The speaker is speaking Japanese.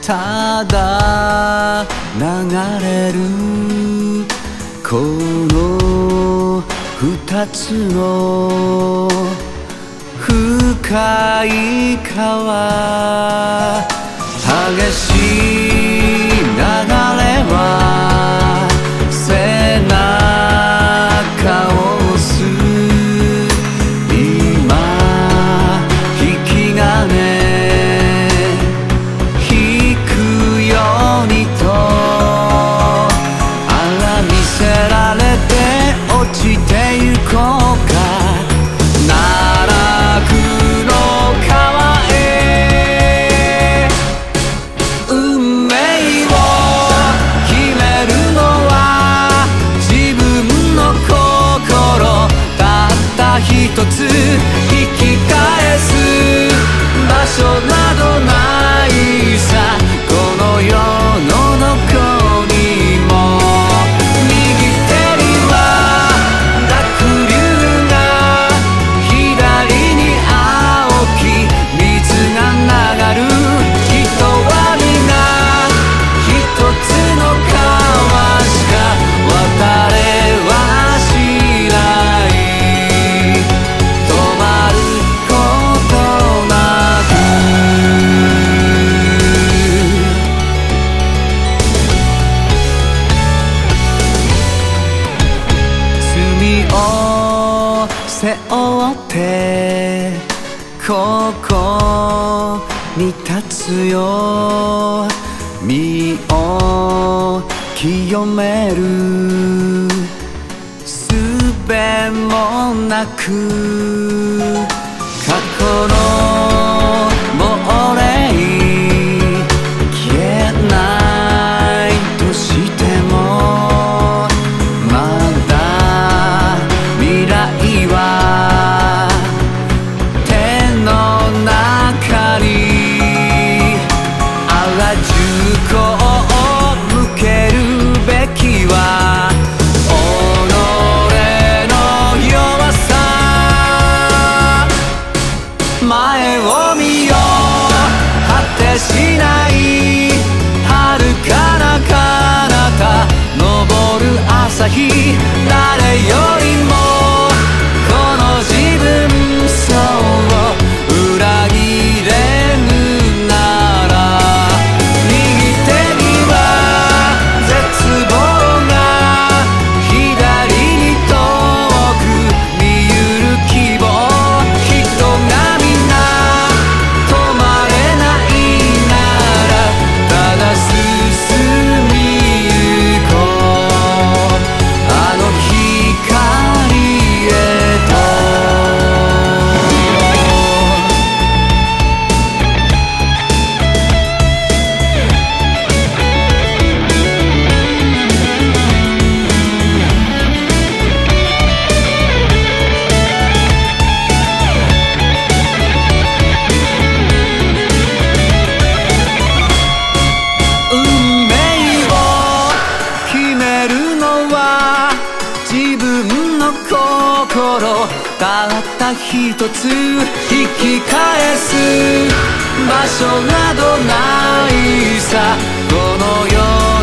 ただ流れるこの二つの深い川、激しい流れは背中を押す。今引き金引くようにと、あら見せられて落ちてゆこうか。奈落の川へ運命を決めるのは自分の心、たった一つ引き返す場所などないさ、この世のどこにも。右手には濁流が、左に青き水が流る。人は皆一つの川しか渡れはしない。止まることなく罪を背負ってここに立つよ。身を清める術もなく、過去の亡霊消えないとしても、まだ未来は手の中に。あら銃口を向けるべきは己の弱さ。前を見よ果てしない遥かな彼方、昇る朝日。誰よりもこの自分そう裏切れぬなら、右手には絶望が、左に遠く見ゆる希望。人が皆止まれないなら、ただ進みゆこうあの光へと。運命を決めるのは自分の心、たった一つ引き返す場所などないさ、この世